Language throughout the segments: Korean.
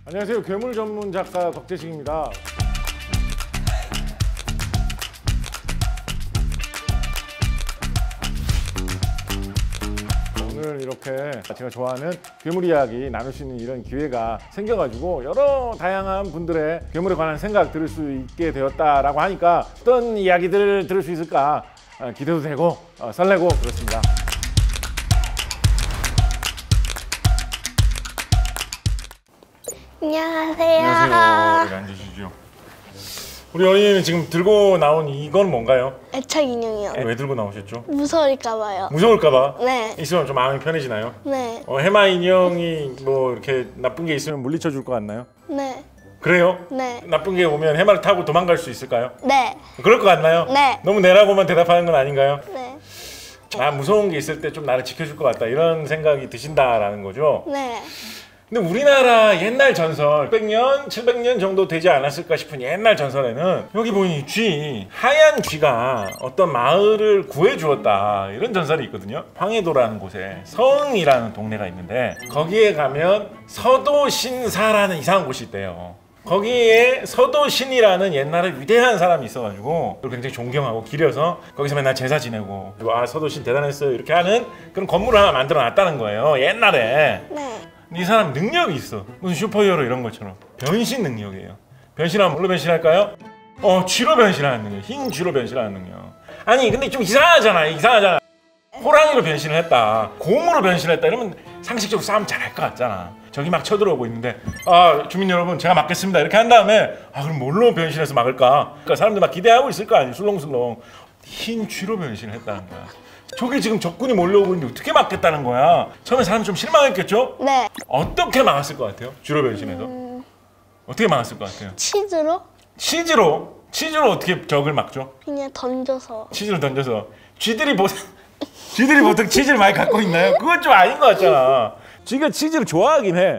안녕하세요. 괴물 전문 작가 곽재식입니다. 오늘 이렇게 제가 좋아하는 괴물 이야기 나눌 수 있는 이런 기회가 생겨가지고 여러 다양한 분들의 괴물에 관한 생각 들을 수 있게 되었다라고 하니까 어떤 이야기들을 들을 수 있을까 기대도 되고 설레고 그렇습니다. 안녕하세요. 안녕하세요. 여기 앉으시죠. 우리 어린이는 지금 들고 나온 이건 뭔가요? 애착 인형이요. 왜 들고 나오셨죠? 무서울까봐요. 무서울까봐? 네. 있으면 좀 마음이 편해지나요? 네. 해마 인형이 뭐 이렇게 나쁜 게 있으면 물리쳐 줄 것 같나요? 네. 그래요? 네. 나쁜 게 오면 해마를 타고 도망갈 수 있을까요? 네. 그럴 것 같나요? 네. 너무 내라고만 대답하는 건 아닌가요? 네. 무서운 게 있을 때 좀 나를 지켜줄 것 같다 이런 생각이 드신다라는 거죠? 네. 근데 우리나라 옛날 전설 600년, 700년 정도 되지 않았을까 싶은 옛날 전설에는 여기 보니 쥐, 하얀 쥐가 어떤 마을을 구해주었다 이런 전설이 있거든요. 황해도라는 곳에 서흥이라는 동네가 있는데 거기에 가면 서도신사라는 이상한 곳이 있대요. 거기에 서도신이라는 옛날에 위대한 사람이 있어가지고 그걸 굉장히 존경하고 기려서 거기서 맨날 제사 지내고 서도신 대단했어요 이렇게 하는 그런 건물을 하나 만들어 놨다는 거예요 옛날에. 네. 이 사람 능력이 있어. 무슨 슈퍼히어로 이런 것처럼 변신 능력이에요. 변신하면 뭘로 변신할까요? 쥐로 변신하는 능력. 흰 쥐로 변신하는 능력. 아니 근데 좀 이상하잖아. 호랑이로 변신을 했다, 곰으로 변신했다 이러면 상식적으로 싸움 잘할 것 같잖아. 저기 막 쳐들어오고 있는데 주민 여러분 제가 막겠습니다 이렇게 한 다음에 그럼 뭘로 변신해서 막을까? 그러니까 사람들 막 기대하고 있을 거 아니에요. 술렁술렁. 흰 쥐로 변신을 했다는 거야. 저게 지금 적군이 몰려오고 있는데 어떻게 막겠다는 거야? 처음에 사람이 좀 실망했겠죠? 네. 어떻게 막았을 것 같아요? 쥐로 변신해서 어떻게 막았을 것 같아요? 치즈로? 치즈로 어떻게 적을 막죠? 그냥 던져서. 치즈를 던져서. 쥐들이 보통 치즈를 많이 갖고 있나요? 그건 좀 아닌 것 같잖아. 쥐가 치즈를 좋아하긴 해.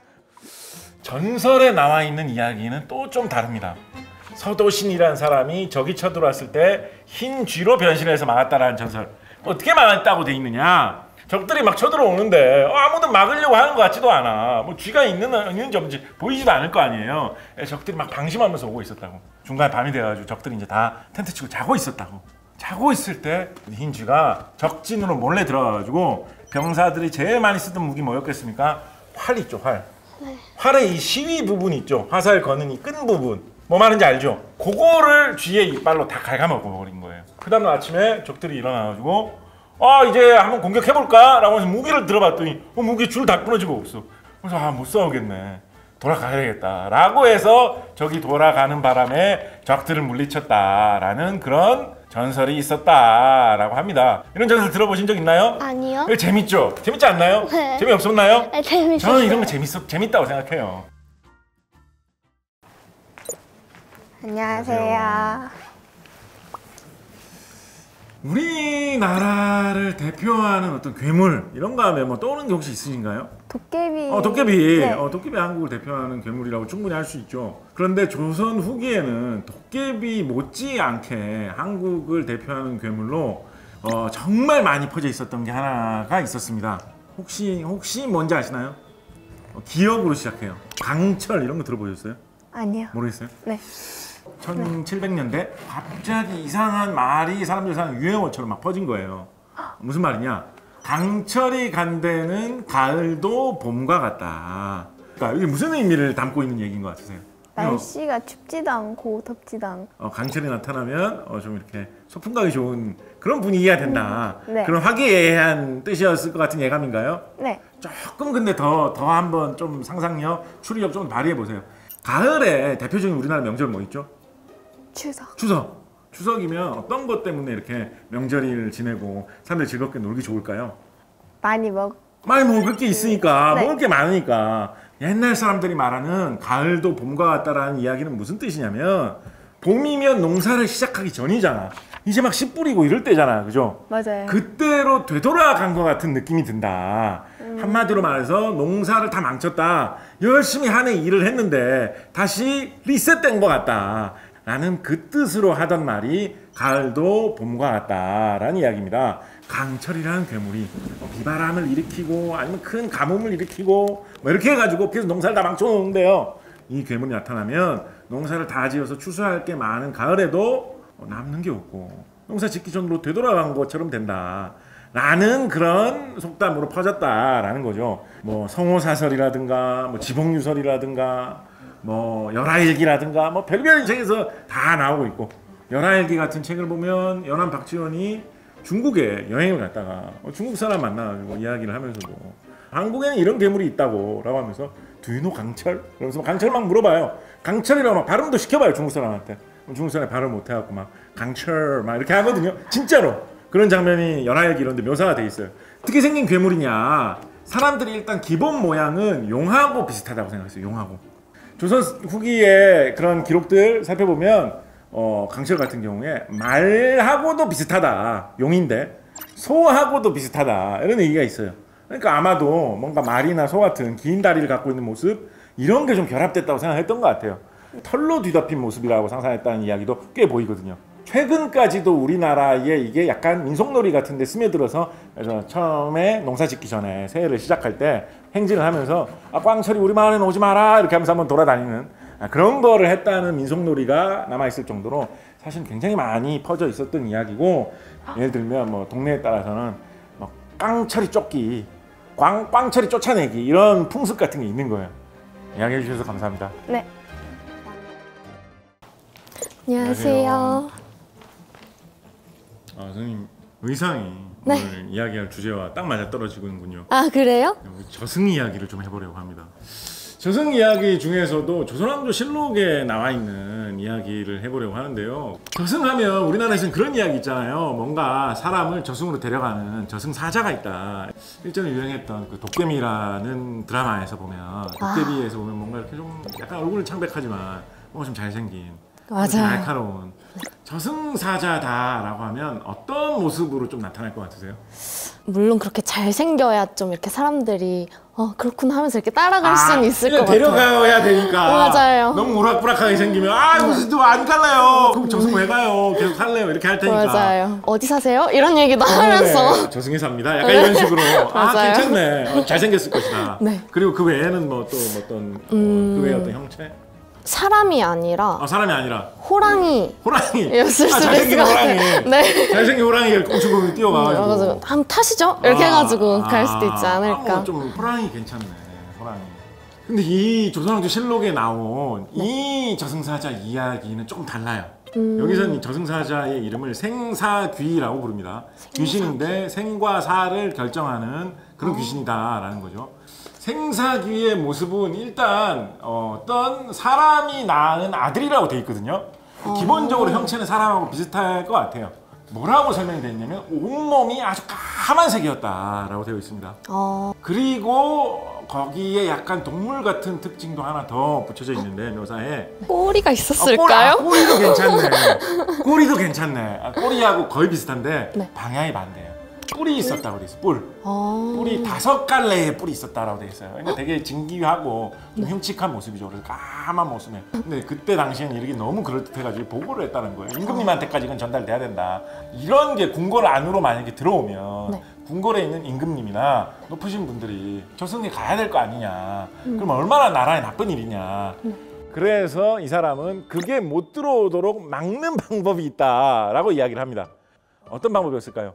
전설에 나와 있는 이야기는 또 좀 다릅니다. 서도신이라는 사람이 적이 쳐들어왔을 때 흰 쥐로 변신해서 막았다라는 전설. 어떻게 막았다고 돼 있느냐? 적들이 막 쳐들어오는데 아무도 막으려고 하는 것 같지도 않아. 뭐 쥐가 있는지 없는지 보이지도 않을 거 아니에요. 적들이 막 방심하면서 오고 있었다고. 중간에 밤이 돼가지고 적들이 이제 다 텐트 치고 자고 있었다고. 자고 있을 때 흰 쥐가 적진으로 몰래 들어가가지고 병사들이 제일 많이 쓰던 무기 뭐였겠습니까? 활 있죠, 활. 네. 활의 이 시위 부분 있죠. 화살 거는 이 끈 부분. 뭐 말인지 알죠? 그거를 쥐의 이빨로 다 갉아먹어버린 거예요. 그 다음날 아침에 적들이 일어나가지고 이제 한번 공격해볼까? 라고 해서 무기를 들어봤더니 무기 줄 다 끊어지고 없어. 그래서 못 싸우겠네. 돌아가야겠다. 라고 해서 적이 돌아가는 바람에 적들을 물리쳤다라는 그런 전설이 있었다라고 합니다. 이런 전설 들어보신 적 있나요? 아니요. 재밌죠? 재밌지 않나요? 네. 재미없었나요? 네, 재밌어요. 저는 이런 거 재밌다고 생각해요. 안녕하세요. 우리나라를 대표하는 어떤 괴물 이런 거 하면 뭐 떠오르는 게 혹시 있으신가요? 도깨비. 도깨비. 네. 도깨비 한국을 대표하는 괴물이라고 충분히 할 수 있죠. 그런데 조선 후기에는 도깨비 못지않게 한국을 대표하는 괴물로 정말 많이 퍼져 있었던 게 하나가 있었습니다. 혹시 뭔지 아시나요? 기억으로 시작해요. 강철 이런 거 들어보셨어요? 아니요. 모르겠어요? 네. 1700년대 갑자기 이상한 말이 사람들 사는 유행어처럼 막 퍼진 거예요. 무슨 말이냐? 강철이 간 데는 가을도 봄과 같다. 그러니까 이게 무슨 의미를 담고 있는 얘기인 것 같으세요? 날씨가 춥지도 않고 덥지도 않고 강철이 나타나면 좀 이렇게 소풍 가기 좋은 그런 분위기가 된다. 네. 그런 화기애애한 뜻이었을 것 같은 예감인가요? 네. 조금 근데 더 한번 좀 상상력, 추리력 좀 발휘해 보세요. 가을에 대표적인 우리나라 명절 뭐 있죠? 추석. 추석이면 어떤 것 때문에 이렇게 명절을 지내고 사람들이 즐겁게 놀기 좋을까요? 많이 먹을 게 있으니까. 네. 먹을 게 많으니까. 옛날 사람들이 말하는 가을도 봄과 같다라는 이야기는 무슨 뜻이냐면 봄이면 농사를 시작하기 전이잖아. 이제 막 씨 뿌리고 이럴 때잖아. 그죠? 맞아요. 그때로 되돌아간 것 같은 느낌이 든다. 한마디로 말해서 농사를 다 망쳤다. 열심히 한 해 일을 했는데 다시 리셋된 것 같다. 라는 그 뜻으로 하던 말이 가을도 봄과 같다라는 이야기입니다. 강철이라는 괴물이 비바람을 일으키고 아니면 큰 가뭄을 일으키고 뭐 이렇게 해가지고 계속 농사를 다 망쳐놓는데요. 이 괴물이 나타나면 농사를 다 지어서 추수할 게 많은 가을에도 남는 게 없고 농사 짓기 전으로 되돌아간 것처럼 된다 라는 그런 속담으로 퍼졌다라는 거죠. 뭐 성호사설이라든가 뭐 지봉유설이라든가 뭐 열하일기라든가 뭐 별별 책에서 다 나오고 있고, 열하일기 같은 책을 보면 연암 박지원이 중국에 여행을 갔다가 중국 사람 만나가지고 이야기를 하면서도 한국에는 이런 괴물이 있다고 라고 하면서 Do you know 강철? 그러면서 강철 막 물어봐요. 강철이라고 막 발음도 시켜봐요 중국 사람한테. 중국 사람이 발음 못해갖고 막 강철 막 이렇게 하거든요. 진짜로 그런 장면이 열하일기 이런 데 묘사가 돼 있어요. 어떻게 생긴 괴물이냐, 사람들이 일단 기본 모양은 용하고 비슷하다고 생각했어요. 용하고. 조선 후기의 그런 기록들 살펴보면 강철 같은 경우에 말하고도 비슷하다, 용인데 소하고도 비슷하다 이런 얘기가 있어요. 그러니까 아마도 뭔가 말이나 소 같은 긴 다리를 갖고 있는 모습, 이런 게 좀 결합됐다고 생각했던 것 같아요. 털로 뒤덮인 모습이라고 상상했다는 이야기도 꽤 보이거든요. 최근까지도 우리나라에 이게 약간 민속놀이 같은 데 스며들어서, 그래서 처음에 농사 짓기 전에 새해를 시작할 때 행진을 하면서 꽝철이 우리 마을에는 오지 마라 이렇게 하면서 한번 돌아다니는 그런 거를 했다는 민속놀이가 남아있을 정도로 사실 굉장히 많이 퍼져 있었던 이야기고, 예를 들면 뭐 동네에 따라서는 뭐 깡철이 쫓기, 꽝철이 쫓아내기 이런 풍습 같은 게 있는 거예요. 이야기해 주셔서 감사합니다. 네. 안녕하세요. 선생님 의상이 네. 오늘 이야기할 주제와 딱 맞아 떨어지는군요. 아, 그래요? 저승 이야기를 좀 해보려고 합니다. 저승 이야기 중에서도 조선왕조 실록에 나와 있는 이야기를 해보려고 하는데요. 저승하면 우리나라에서는 그런 이야기 있잖아요. 뭔가 사람을 저승으로 데려가는 저승사자가 있다. 일전에 유행했던 그 도깨비라는 드라마에서 보면, 도깨비에서 보면 뭔가 이렇게 좀 약간 얼굴은 창백하지만 뭔가 좀 잘생긴, 맞아요. 날카로운 저승사자다라고 하면 어떤 모습으로 좀 나타날 것 같으세요? 물론 그렇게 잘생겨야 좀 이렇게 사람들이 그렇구나 하면서 이렇게 따라갈 수는 있을 것 같아요. 데려가야 되니까. 맞아요. 너무 우락부락하게 생기면 무슨 안 갈래요. 그럼 저승 왜 가요? 계속 살래요. 이렇게 할 테니까. 맞아요. 어디 사세요? 이런 얘기도 하면서. 네. 저승에 삽니다. 약간 이런 식으로. 맞아요. 괜찮네. 잘생겼을 것이다. 네. 그리고 그 외에는 뭐 또 어떤 그 외에 어떤 형체? 사람이 아니라 사람이 아니라 호랑이. 호랑이. 였을 수도 잘생긴 있을 것 호랑이. 같아요. 네. 잘생긴 호랑이가 꽁충꽁충 뛰어가가지고. 그래서 한번 타시죠? 이렇게 해가지고 갈 수도 있지 않을까. 좀 호랑이 괜찮네. 호랑이. 근데 이 조선왕조 실록에 나온 이 저승사자 이야기는 조금 달라요. 여기서는 이 저승사자의 이름을 생사귀라고 부릅니다. 귀신인데 생과 사를 결정하는 그런 귀신이다라는 거죠. 생사귀의 모습은 일단 어떤 사람이 낳은 아들이라고 돼 있거든요. 기본적으로 형체는 사람하고 비슷할 것 같아요. 뭐라고 설명되어 있냐면 온몸이 아주 까만색이었다라고 되어 있습니다. 그리고 거기에 약간 동물 같은 특징도 하나 더 붙여져 있는데, 묘사에 꼬리가 있었을까요? 꼬리도 괜찮네. 꼬리도 괜찮네. 꼬리하고 거의 비슷한데 네. 방향이 반대예요. 뿔이 있었다고 돼 있어. 뿔이 5갈래의 뿔이 있었다라고 돼 있어요. 그러니까 되게 진귀하고 좀 흉측한 모습이죠. 그래서 까만 모습에. 근데 그때 당시에는 이렇게 너무 그럴듯해가지고 보고를 했다는 거예요. 임금님한테까지 이건 전달돼야 된다. 이런 게 궁궐 안으로 만약에 들어오면 네. 궁궐에 있는 임금님이나 높으신 분들이 저승에 가야 될 거 아니냐. 그럼 얼마나 나라에 나쁜 일이냐. 그래서 이 사람은 그게 못 들어오도록 막는 방법이 있다라고 이야기를 합니다. 어떤 방법이었을까요?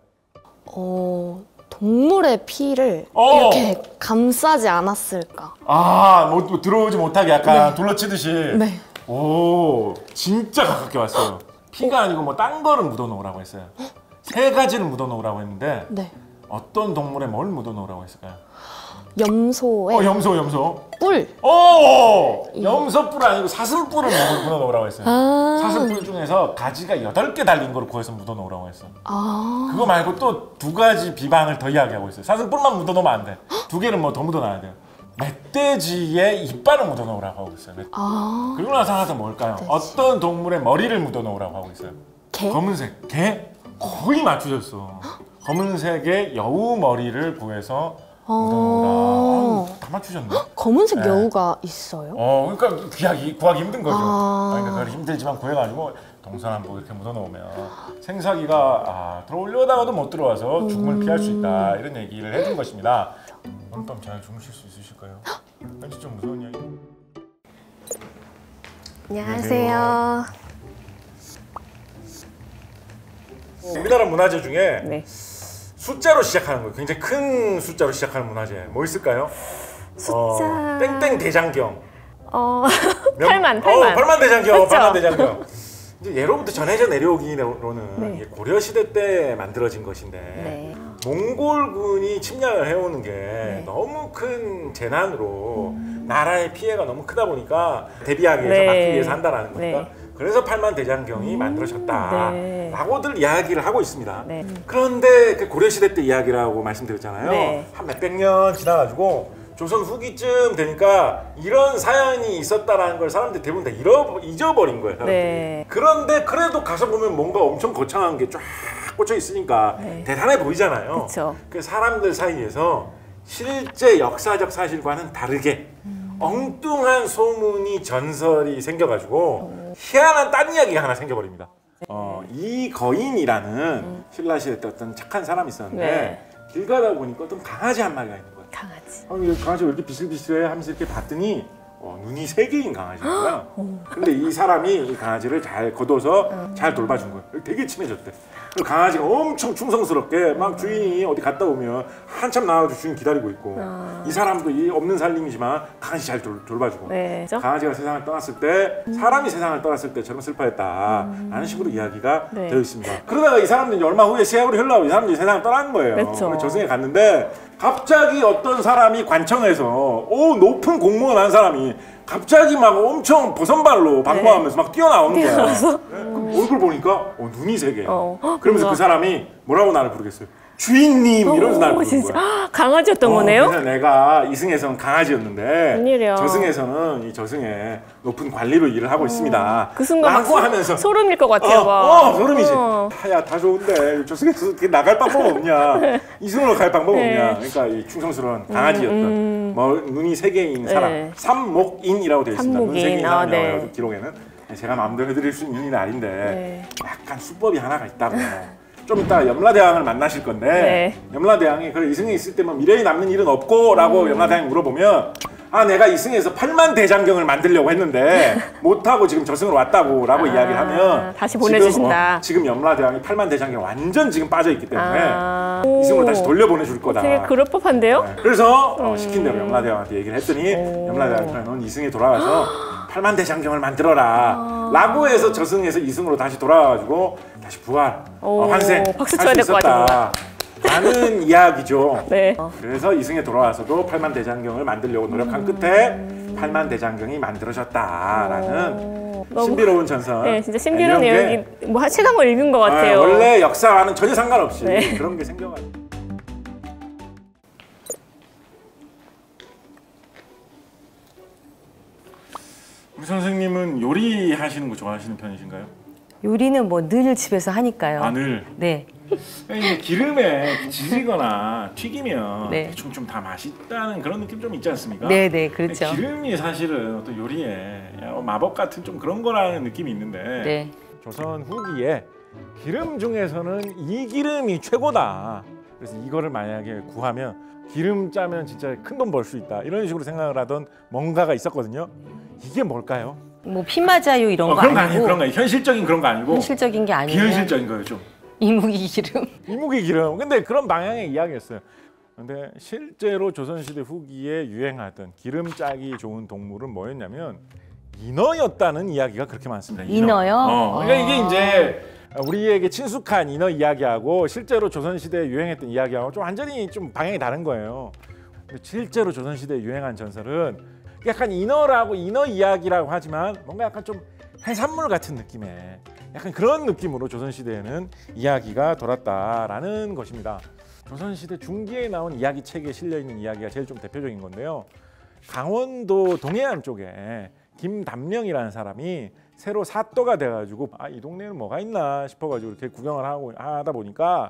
동물의 피를 이렇게 감싸지 않았을까. 뭐 들어오지 못하게 약간 네. 둘러치듯이. 네. 오, 진짜 가깝게 왔어요. 피가 아니고 뭐 딴 거를 묻어놓으라고 했어요. 3가지를 묻어놓으라고 했는데 네. 어떤 동물에 뭘 묻어놓으라고 했을까요? 염소의 염소. 뿔. 염소뿔 아니고 사슴뿔을 묻어놓으라고 했어요. 사슴뿔 중에서 가지가 8개 달린 걸 구해서 묻어놓으라고 했어. 그거 말고 또 2가지 비방을 더 이야기하고 있어요. 사슴뿔만 묻어놓으면 안 돼. 2개는 뭐 더 묻어놔야 돼요. 멧돼지의 이빨을 묻어놓으라고 하고 있어요. 그리고 나서 하나 더 뭘까요? 어떤 동물의 머리를 묻어놓으라고 하고 있어요. 개? 검은색. 개? 거의 맞추셨어. 검은색의 여우 머리를 구해서 다 맞추셨네. 검은색 네. 여우가 있어요? 그러니까 구하기 힘든 거죠. 아. 그러니까 그걸 힘들지만 구해가지고 동서남북 이렇게 묻어놓으면 생사기가 들어오려다가도 못 들어와서 죽음을 피할 수 있다 이런 얘기를 해준 것입니다. 오늘 밤 잘 주무실 수 있으실까요? 왠지 좀 무서운 이야기. 안녕하세요. 우리나라 문화재 중에 네. 숫자로 시작하는 거 굉장히 큰 숫자로 시작하는 문화재 뭐 있을까요? 숫자. 땡땡 대장경. 8만. 8만 대장경. 그렇죠? 8만 대장경. 이제 예로부터 전해져 내려오기로는 네. 이게 고려 시대 때 만들어진 것인데 네. 몽골군이 침략을 해오는 게 너무 큰 재난으로 나라의 피해가 너무 크다 보니까 대비하기 위해서 네. 막기 위해서 한다라는 거니까 네. 그래서 8만 대장경이 만들어졌다라고들 이야기를 하고 있습니다. 네. 그런데 그 고려 시대 때 이야기라고 말씀드렸잖아요. 네. 한 몇백 년 지나가지고 조선 후기쯤 되니까 이런 사연이 있었다라는 걸 사람들이 대부분 다 잊어버린 거예요. 사람들이. 네. 그런데 그래도 가서 보면 뭔가 엄청 거창한 게 쫙 꽂혀 있으니까 네. 대단해 보이잖아요. 그쵸. 그 사람들 사이에서 실제 역사적 사실과는 다르게 엉뚱한 소문이 전설이 생겨가지고 희한한 딴 이야기가 하나 생겨버립니다. 이 거인이라는 신라 시대 때 어떤 착한 사람이 있었는데 네. 길 가다 보니까 어떤 강아지 한 마리가 있는 거예요. 강아지. 이 강아지가 왜 이렇게 비슬비슬해 하면서 이렇게 봤더니 눈이 3개인 강아지인 거야. 근데 이 사람이 이 강아지를 잘 걷어서 잘 돌봐준 거야. 되게 친해졌대. 그리고 강아지가 엄청 충성스럽게 막 주인이 어디 갔다 오면 한참 나와서 주인 기다리고 있고 이 사람도 이 없는 살림이지만 강아지 잘 돌봐주고 네. 그죠? 강아지가 세상을 떠났을 때 사람이 세상을 떠났을 때처럼 슬퍼했다라는 식으로 이야기가 네. 되어 있습니다. 그러다가 이 사람들이 얼마 후에 세월이 흘러가고 이 사람들이 세상을 떠난 거예요. 그렇죠. 그래서 저승에 갔는데 갑자기 어떤 사람이 관청에서 높은 공무원 한 사람이 갑자기 막 엄청 보선발로 방방하면서 막 뛰어나오는 거야. 그럼 얼굴 보니까 눈이 3개. 그러면서 뭔가. 그 사람이 뭐라고 나를 부르겠어요? 주인님 이러면서 나를 부르는 진짜. 거야. 강아지였던 거네요? 그래서 내가 이승에서는 강아지였는데 웬일이야. 저승에서는 이 저승에 높은 관리로 일을 하고 있습니다. 그 순간 라고 하면서 소름일 것 같아요. 막. 소름이지. 야, 다 좋은데 저승에서 어떻게 나갈 방법 없냐? 이승으로 갈 방법 네. 없냐? 그러니까 이 충성스러운 강아지였던 눈이 3개인 사람 네. 삼목인이라고 되어 있습니다. 눈 삼목인. 3개인 사람 네. 나와요. 기록에는 제가 마음대로 해드릴 수 있는 일은 아닌데 네. 약간 수법이 하나가 있다고. 좀 이따 염라대왕을 만나실 건데 네. 염라대왕이 그래 이승에 있을 때면 미래에 남는 일은 없고 라고 염라대왕이 물어보면 내가 이승에서 8만 대장경을 만들려고 했는데 못하고 지금 저승으로 왔다고 라고 이야기를 하면 다시 보내주신다. 지금 염라대왕이 8만 대장경 완전 지금 빠져있기 때문에 이승으로 다시 돌려보내줄 거다. 되게 그럴 법한데요? 네. 그래서 시킨 대로 염라대왕한테 얘기를 했더니 염라대왕이 넌 이승에 돌아와서 8만 대장경을 만들어라 라고 해서 저승에서 이승으로 다시 돌아와가지고 다시 부활, 환생 박수 할 쳐야 수 될 것 같아요. 있었다 라는 이야기죠. 네. 그래서 이승에 돌아와서도 8만 대장경을 만들려고 노력한 끝에 8만 대장경이 만들어졌다라는 신비로운 전설. 네, 진짜 신비로운 이런 게, 내용이 뭐 책 한 권 읽은 것 같아요. 원래 역사와는 전혀 상관없이 네. 그런 게 생겨가지고. 우리 선생님은 요리하시는 거 좋아하시는 편이신가요? 요리는 뭐 늘 집에서 하니까요. 늘. 네. 이게 기름에 지지거나 튀기면 네. 대충 좀 다 맛있다는 그런 느낌 좀 있지 않습니까? 네, 네, 그렇죠. 기름이 사실은 어떤 요리에 마법 같은 좀 그런 거라는 느낌이 있는데 네. 조선 후기에 기름 중에서는 이 기름이 최고다. 그래서 이거를 만약에 구하면 기름 짜면 진짜 큰 돈 벌 수 있다. 이런 식으로 생각을 하던 뭔가가 있었거든요. 이게 뭘까요? 뭐 피마자유 이런 거 그런 거 아니고 아니에요. 그런 거 아니에요. 현실적인 그런 거 아니고 현실적인 게 아니고 비현실적인 거예요, 좀. 이무기 기름. 이무기 기름. 근데 그런 방향의 이야기였어요. 근데 실제로 조선시대 후기에 유행하던 기름 짜기 좋은 동물은 뭐였냐면 인어였다는 이야기가 그렇게 많습니다. 인어요? 그러니까 이게 이제 우리에게 친숙한 인어 이야기하고 실제로 조선시대에 유행했던 이야기하고 좀 완전히 좀 방향이 다른 거예요. 근데 실제로 조선시대에 유행한 전설은 약간 인어 이야기라고 하지만 뭔가 약간 좀 해산물 같은 느낌의 약간 그런 느낌으로 조선시대에는 이야기가 돌았다라는 것입니다. 조선시대 중기에 나온 이야기 책에 실려있는 이야기가 제일 좀 대표적인 건데요. 강원도 동해안 쪽에 김담령이라는 사람이 새로 사또가 돼가지고 이 동네에는 뭐가 있나 싶어가지고 이렇게 구경을 하다 보니까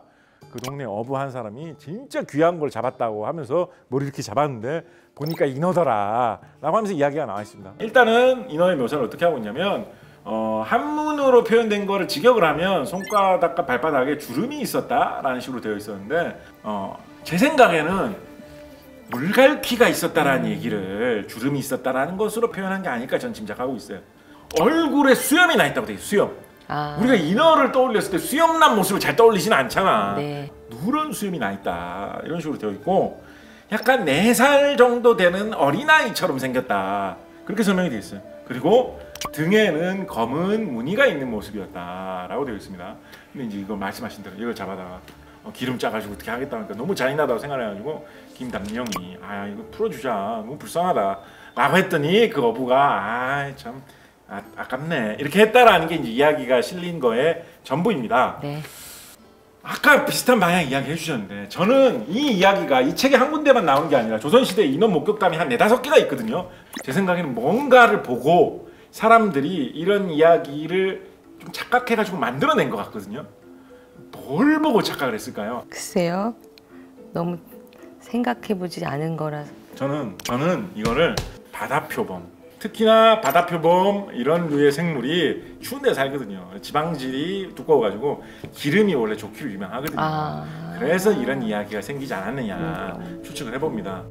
그 동네 어부 한 사람이 진짜 귀한 걸 잡았다고 하면서 뭘 이렇게 잡았는데 보니까 인어더라 라고 하면서 이야기가 나와 있습니다. 일단은 인어의 묘사를 어떻게 하고 있냐면 한문으로 표현된 거를 직역을 하면 손바닥과 발바닥에 주름이 있었다라는 식으로 되어 있었는데 제 생각에는 물갈퀴가 있었다라는 얘기를 주름이 있었다라는 것으로 표현한 게 아닐까 전 짐작하고 있어요. 얼굴에 수염이 나 있다고 돼 있어요. 수염. 우리가 인어를 떠올렸을 때 수염난 모습을 잘 떠올리지는 않잖아. 네. 누런 수염이 나 있다 이런 식으로 되어 있고 약간 4살 정도 되는 어린아이처럼 생겼다 그렇게 설명이 되어 있어요. 그리고 등에는 검은 무늬가 있는 모습이었다라고 되어 있습니다. 근데 이제 이거 말씀하신 대로 이걸 잡아다가 기름 짜가지고 어떻게 하겠다 하니까 너무 잔인하다고 생각해가지고 김담령이 이거 풀어주자 너무 불쌍하다 라고 했더니 그 어부가 참 아깝네 이렇게 했다라는 게 이제 이야기가 실린 거의 전부입니다. 네. 아까 비슷한 방향 이야기 해주셨는데 저는 이 이야기가 이 책에 한 군데만 나오는 게 아니라 조선시대 인원 목격담이 한 4-5개가 있거든요. 제 생각에는 뭔가를 보고 사람들이 이런 이야기를 좀 착각해가지고 만들어낸 것 같거든요. 뭘 보고 착각을 했을까요? 글쎄요. 너무 생각해보지 않은 거라서. 저는 이거를 바다표범 특히나 바다표범 이런 류의 생물이 추운 데 살거든요. 지방질이 두꺼워가지고 기름이 원래 좋기로 유명하거든요. 그래서 이런 이야기가 생기지 않았느냐 추측을 해봅니다.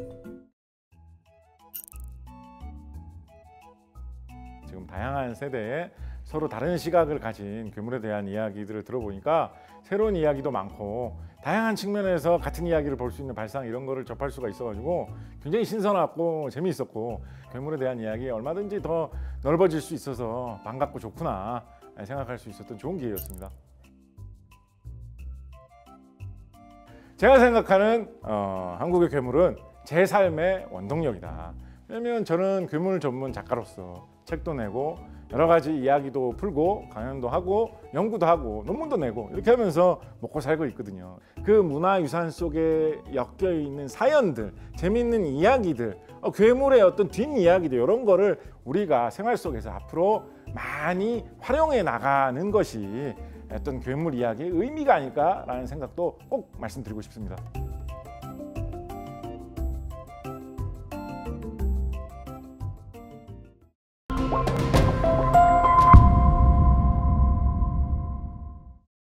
지금 다양한 세대에 서로 다른 시각을 가진 괴물에 대한 이야기들을 들어보니까 새로운 이야기도 많고 다양한 측면에서 같은 이야기를 볼 수 있는 발상 이런 거를 접할 수가 있어가지고 굉장히 신선하고 재미있었고 괴물에 대한 이야기 얼마든지 더 넓어질 수 있어서 반갑고 좋구나 생각할 수 있었던 좋은 기회였습니다. 제가 생각하는 한국의 괴물은 제 삶의 원동력이다. 왜냐면 저는 괴물 전문 작가로서 책도 내고 여러 가지 이야기도 풀고 강연도 하고 연구도 하고 논문도 내고 이렇게 하면서 먹고 살고 있거든요. 그 문화유산 속에 엮여 있는 사연들, 재미있는 이야기들, 괴물의 어떤 뒷이야기들 이런 거를 우리가 생활 속에서 앞으로 많이 활용해 나가는 것이 어떤 괴물 이야기의 의미가 아닐까라는 생각도 꼭 말씀드리고 싶습니다.